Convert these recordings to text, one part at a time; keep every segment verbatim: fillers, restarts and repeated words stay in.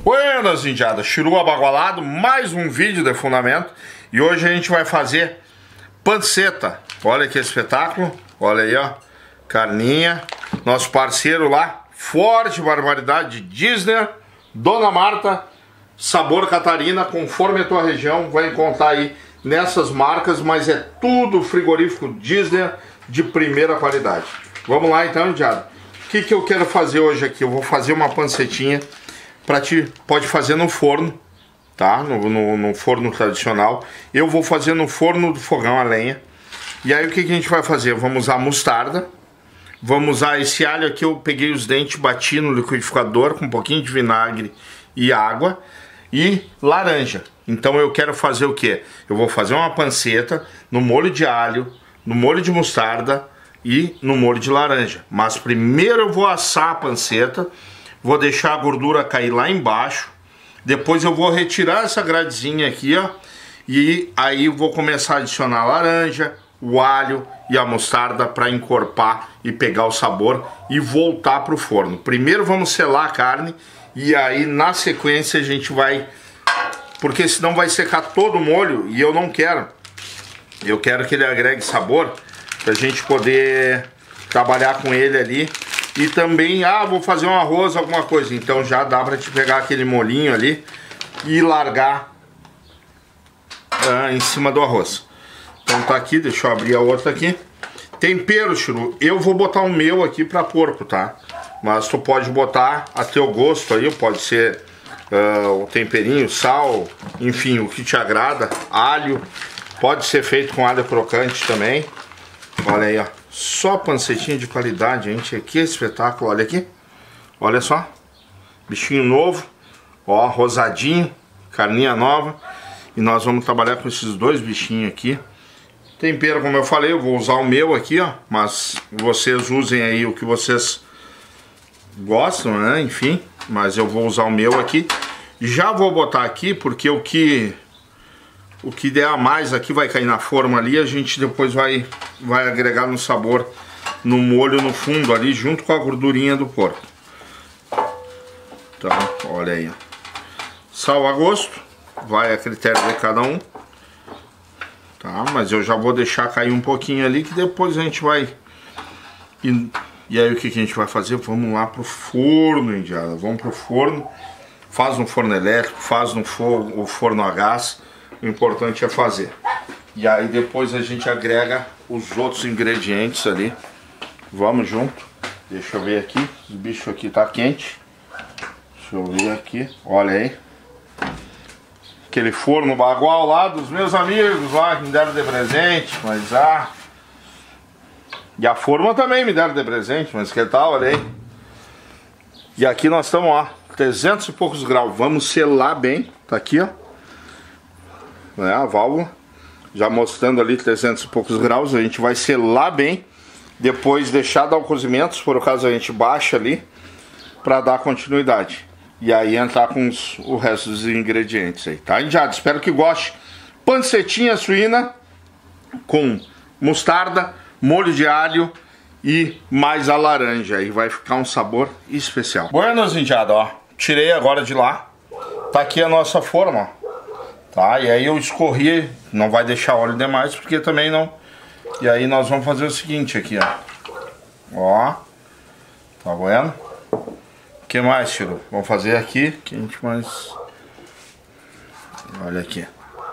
Buenas, indiadas, chiru abagualado, mais um vídeo de fundamento. E hoje a gente vai fazer panceta. Olha que espetáculo, olha aí, ó, carninha. Nosso parceiro lá, Forte Barbaridade Disney, Dona Marta, Sabor Catarina, conforme a tua região, vai encontrar aí nessas marcas, mas é tudo frigorífico Disney de primeira qualidade. Vamos lá então, indiada. O que que eu quero fazer hoje aqui? Eu vou fazer uma pancetinha. Pra ti, pode fazer no forno, tá? No, no, no forno tradicional. Eu vou fazer no forno do fogão a lenha. E aí o que, que a gente vai fazer? Vamos usar mostarda. Vamos usar esse alho aqui. Eu peguei os dentes, bati no liquidificador com um pouquinho de vinagre e água. E laranja. Então eu quero fazer o que? Eu vou fazer uma panceta no molho de alho, no molho de mostarda e no molho de laranja. Mas primeiro eu vou assar a panceta. Vou deixar a gordura cair lá embaixo. Depois eu vou retirar essa gradezinha aqui, ó. E aí eu vou começar a adicionar a laranja, o alho e a mostarda para encorpar e pegar o sabor e voltar para o forno. Primeiro vamos selar a carne e aí na sequência a gente vai... Porque senão vai secar todo o molho e eu não quero. Eu quero que ele agregue sabor para a gente poder trabalhar com ele ali. E também, ah, vou fazer um arroz, alguma coisa. Então já dá pra te pegar aquele molinho ali e largar ah, em cima do arroz. Então tá aqui, deixa eu abrir a outra aqui. Tempero, chiru. Eu vou botar o meu aqui pra porco, tá? Mas tu pode botar a teu gosto aí, pode ser uh, o temperinho, sal, enfim, o que te agrada. Alho, pode ser feito com alho crocante também. Olha aí, ó. Só pancetinha de qualidade, gente. Que espetáculo, olha aqui. Olha só. Bichinho novo. Ó, rosadinho. Carninha nova. E nós vamos trabalhar com esses dois bichinhos aqui. Tempero, como eu falei, eu vou usar o meu aqui, ó. Mas vocês usem aí o que vocês gostam, né? Enfim. Mas eu vou usar o meu aqui. Já vou botar aqui, porque o que... O que der a mais aqui vai cair na forma ali. A gente depois vai, vai agregar no sabor, no molho no fundo ali, junto com a gordurinha do porco. Então, olha aí. Sal a gosto. Vai a critério de cada um. Tá, mas eu já vou deixar cair um pouquinho ali, que depois a gente vai... E, e aí o que, que a gente vai fazer? Vamos lá pro forno, indiada. Vamos pro forno. Faz no forno elétrico, faz no forno, forno a gás. O importante é fazer. E aí depois a gente agrega os outros ingredientes ali. Vamos junto. Deixa eu ver aqui. O bicho aqui tá quente. Deixa eu ver aqui. Olha aí. Aquele forno bagual lá dos meus amigos lá que me deram de presente. Mas ah... E a forma também me deram de presente. Mas que tal? Olha aí. E aqui nós estamos, ó, trezentos e poucos graus. Vamos selar bem. Tá aqui, ó. Né, a válvula já mostrando ali trezentos e poucos graus. A gente vai selar bem, depois deixar dar o cozimento, se por acaso a gente baixa ali, para dar continuidade e aí entrar com os, o resto dos ingredientes aí, tá, indiado? Espero que goste. Pancetinha suína com mostarda, molho de alho e mais a laranja, aí vai ficar um sabor especial. Buenas, indiado, ó, tirei agora de lá, tá aqui a nossa forma, ó. Tá, e aí eu escorri, não vai deixar óleo demais, porque também não. E aí nós vamos fazer o seguinte aqui, ó. Ó, tá vendo? O que mais, Chiru? Vamos fazer aqui, que a gente mais... Olha aqui.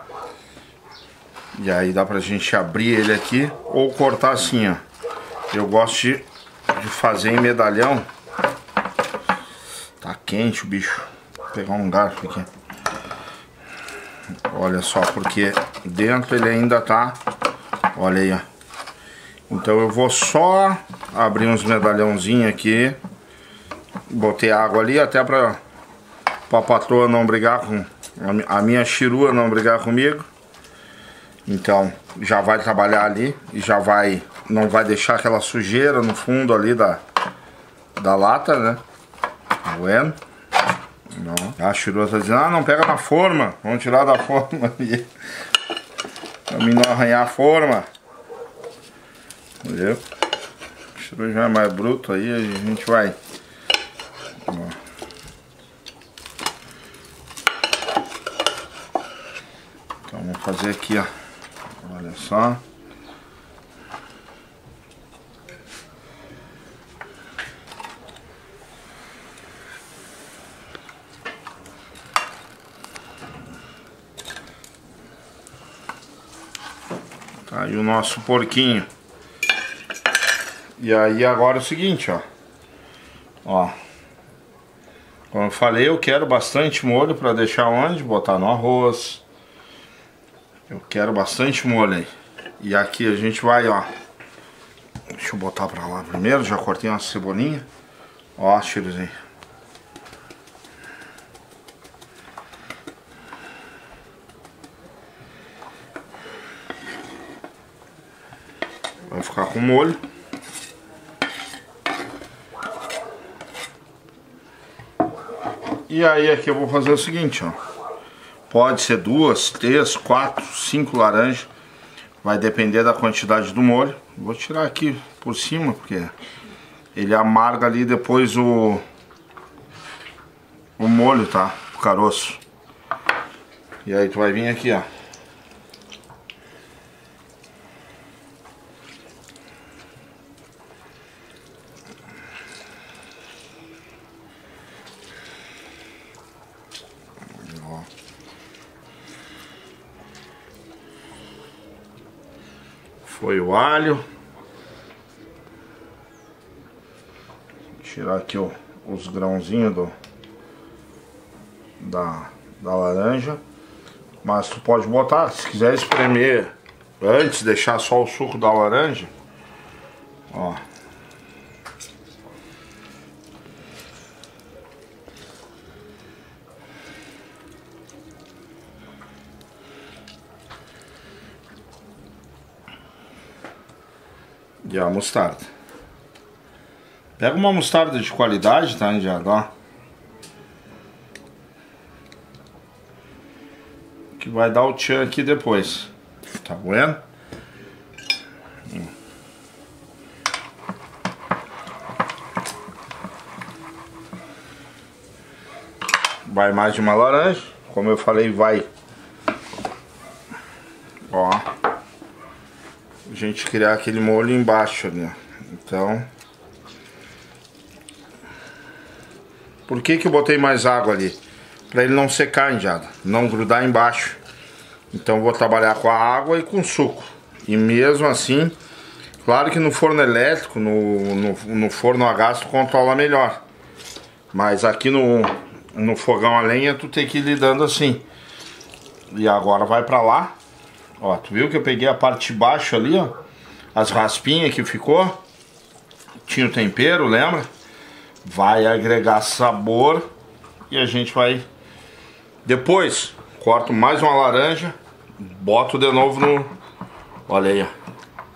E aí dá pra gente abrir ele aqui, ou cortar assim, ó. Eu gosto de, de fazer em medalhão. Tá quente o bicho. Vou pegar um garfo aqui. Olha só, porque dentro ele ainda tá... Olha aí, ó. Então eu vou só abrir uns medalhãozinhos aqui. Botei água ali até pra, pra patroa não brigar com... A minha chirua não brigar comigo. Então já vai trabalhar ali e já vai... Não vai deixar aquela sujeira no fundo ali da, da lata, né? Tá vendo? Não. A chirua tá dizendo, ah, não pega na forma, vamos tirar da forma ali, pra mim não arranhar a forma, entendeu? A chirua já é mais bruto, aí a gente vai, ó. fazer aqui, ó. Olha só. Tá aí o nosso porquinho. E aí agora é o seguinte, ó. Ó. Como eu falei, eu quero bastante molho para deixar onde? Botar no arroz. Eu quero bastante molho aí. E aqui a gente vai, ó. Deixa eu botar pra lá primeiro. Já cortei uma cebolinha. Ó, cheirozinho. Vai ficar com molho. E aí aqui eu vou fazer o seguinte, ó. Pode ser duas, três, quatro, cinco laranjas. Vai depender da quantidade do molho. Vou tirar aqui por cima, porque ele amarga ali depois o o molho, tá? O caroço. E aí tu vai vir aqui, ó. Foi o alho. Vou tirar aqui ó, os grãozinhos do, da, da laranja. Mas tu pode botar, se quiser espremer antes, deixar só o suco da laranja. Ó. E a mostarda. Pega uma mostarda de qualidade, tá, indiado? Ó. Que vai dar o tchan aqui depois. Tá vendo? Hum. Vai mais de uma laranja. Como eu falei, vai. Ó. A gente criar aquele molho embaixo ali, ó. Então, por que que eu botei mais água ali? Para ele não secar, indiada, não grudar embaixo. Então eu vou trabalhar com a água e com suco. E mesmo assim, claro que no forno elétrico, no, no, no forno a gás tu controla melhor. Mas aqui no, no fogão a lenha tu tem que ir lidando assim. E agora vai pra lá. Ó, tu viu que eu peguei a parte de baixo ali, ó. As raspinhas que ficou. Tinha o tempero, lembra? Vai agregar sabor. E a gente vai... Depois, corto mais uma laranja. Boto de novo no... Olha aí, ó.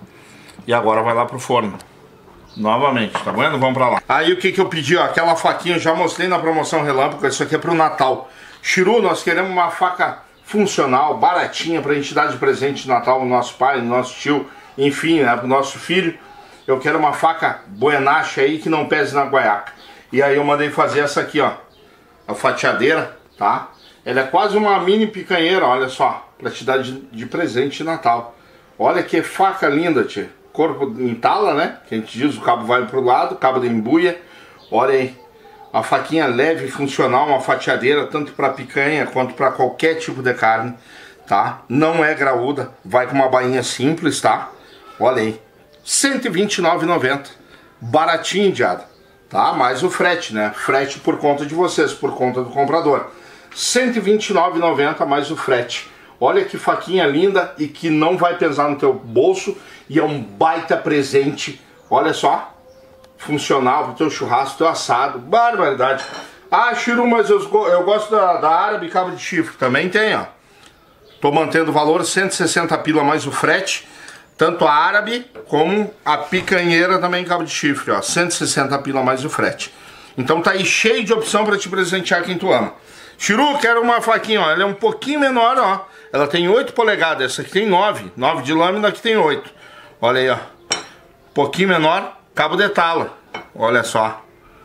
E agora vai lá pro forno. Novamente, tá vendo? Vamos pra lá. Aí o que que eu pedi, ó. Aquela faquinha eu já mostrei na promoção Relâmpago. Isso aqui é pro Natal. Chiru, nós queremos uma faca... funcional, baratinha, pra gente dar de presente de Natal no nosso pai, no nosso tio, enfim, né, pro nosso filho. Eu quero uma faca buenacha aí que não pese na guaiaca. E aí eu mandei fazer essa aqui, ó, a fatiadeira, tá? Ela é quase uma mini picanheira, olha só, pra te dar de, de presente de Natal. Olha que faca linda, tia. Corpo em tala, né? Que a gente diz, o cabo vai pro lado, o cabo de embuia. Olha aí. Uma faquinha leve e funcional, uma fatiadeira, tanto para picanha quanto para qualquer tipo de carne, tá? Não é graúda, vai com uma bainha simples, tá? Olha aí, cento e vinte e nove reais e noventa centavos, baratinho, indiada, tá? Mais o frete, né? Frete por conta de vocês, por conta do comprador. cento e vinte e nove reais e noventa centavos mais o frete. Olha que faquinha linda e que não vai pesar no teu bolso e é um baita presente, olha só. Funcional pro teu churrasco, teu assado, barbaridade. Ah, Chiru, mas eu, eu gosto da, da árabe cabo de chifre, também tem, ó. Tô mantendo o valor, cento e sessenta pila mais o frete, tanto a árabe como a picanheira também cabo de chifre, ó, cento e sessenta pila mais o frete. Então tá aí cheio de opção pra te presentear quem tu ama. Chiru, quero uma faquinha, ó, ela é um pouquinho menor, ó, ela tem oito polegadas, essa aqui tem nove, nove de lâmina, aqui tem oito. Olha aí, ó, pouquinho menor. Cabo de tala, olha só.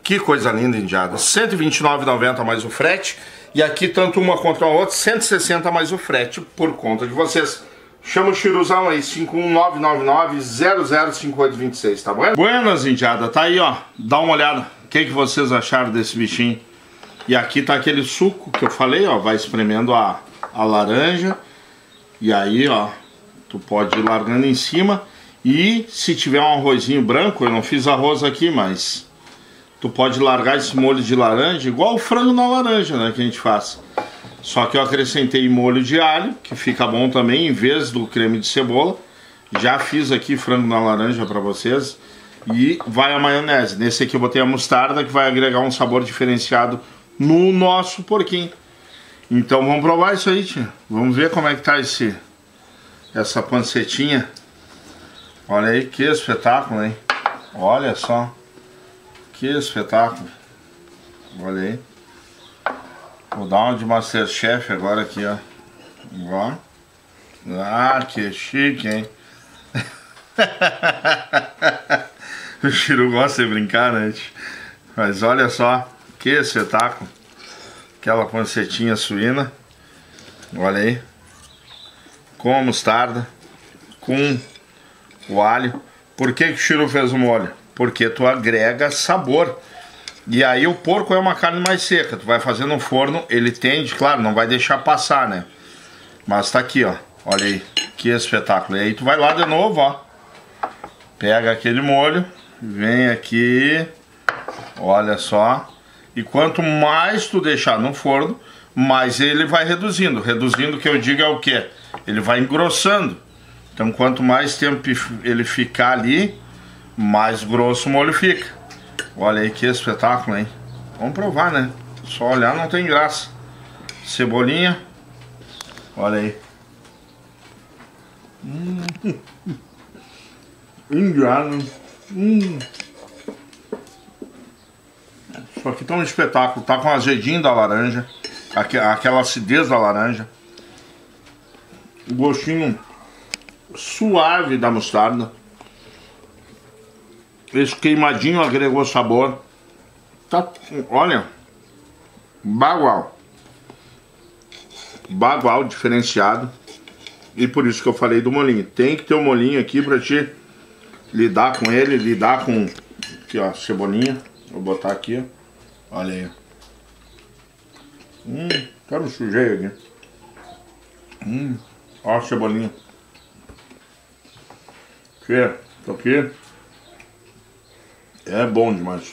Que coisa linda, indiada. cento e vinte e nove reais e noventa centavos mais o frete. E aqui, tanto uma quanto a outra, cento e sessenta reais mais o frete por conta de vocês. Chama o Chiruzão aí, cinco um nove nove nove zero zero cinco oito dois seis, tá bom? Buenas, indiada. Tá aí, ó. Dá uma olhada. O que, que vocês acharam desse bichinho? E aqui tá aquele suco que eu falei, ó. Vai espremendo a, a laranja. E aí, ó. Tu pode ir largando em cima. E se tiver um arrozinho branco, eu não fiz arroz aqui, mas... Tu pode largar esse molho de laranja, igual o frango na laranja, né, que a gente faz. Só que eu acrescentei molho de alho, que fica bom também, em vez do creme de cebola. Já fiz aqui frango na laranja pra vocês. E vai a maionese. Nesse aqui eu botei a mostarda, que vai agregar um sabor diferenciado no nosso porquinho. Então vamos provar isso aí, tia. Vamos ver como é que tá esse, essa pancetinha. Olha aí, que espetáculo, hein? Olha só. Que espetáculo. Olha aí. Vou dar uma de Masterchef agora aqui, ó. Ó. Ah, que chique, hein? O Chiru gosta de brincar, né? Mas olha só. Que espetáculo. Aquela pancetinha suína. Olha aí. Com a mostarda. Com o alho. Por que que o Chiru fez o molho? Porque tu agrega sabor. E aí o porco é uma carne mais seca. Tu vai fazer no forno, ele tende, claro, não vai deixar passar, né? Mas tá aqui, ó. Olha aí, que espetáculo. E aí tu vai lá de novo, ó. Pega aquele molho, vem aqui. Olha só. E quanto mais tu deixar no forno, mais ele vai reduzindo. Reduzindo, o que eu digo é o quê? Ele vai engrossando. Então quanto mais tempo ele ficar ali, mais grosso o molho fica. Olha aí que espetáculo, hein? Vamos provar, né? Só olhar não tem graça. Cebolinha. Olha aí. Hum. Indiano. Hum. Isso aqui tá um espetáculo. Tá com azedinho da laranja. Aquela acidez da laranja. O gostinho suave da mostarda. Esse queimadinho agregou sabor. Tá, olha. Bagual. Bagual diferenciado. E por isso que eu falei do molinho. Tem que ter um molinho aqui pra te lidar com ele. Lidar com... Aqui, ó, cebolinha. Vou botar aqui, ó. Olha aí. Hum, tá me sujei aqui. Hum, ó a cebolinha. Aqui, tô aqui. É bom demais.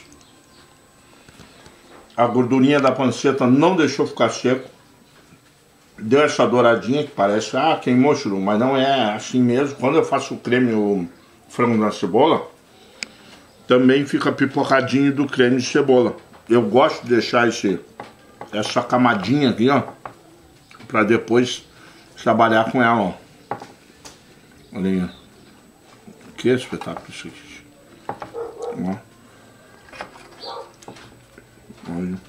A gordurinha da panceta não deixou ficar seco. Deu essa douradinha que parece, ah, queimou, Chiru, mas não é assim mesmo. Quando eu faço o creme, o frango na cebola, também fica pipocadinho do creme de cebola. Eu gosto de deixar esse, essa camadinha aqui, ó, pra depois trabalhar com ela, ó. Olha aí, ó. Que espetáculo isso aqui. Ó. Olha.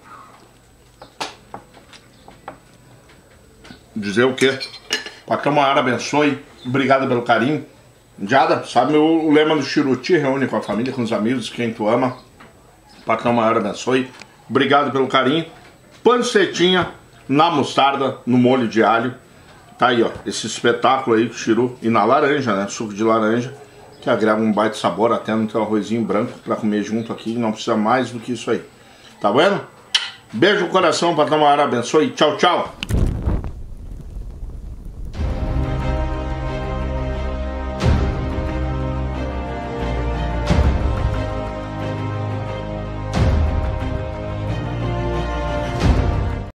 Dizer o quê? Patrão Maior abençoe. Obrigado pelo carinho. Indiada, sabe o, o lema do Chiru? Te reúne com a família, com os amigos, quem tu ama. Patrão Maior abençoe. Obrigado pelo carinho. Pancetinha na mostarda, no molho de alho. Tá aí, ó. Esse espetáculo aí do Chiru. E na laranja, né? Suco de laranja. Que agrega um baita sabor até no teu arrozinho branco pra comer junto aqui. Não precisa mais do que isso aí. Tá vendo? Beijo no coração, Patrão Maior abençoe. Tchau, tchau.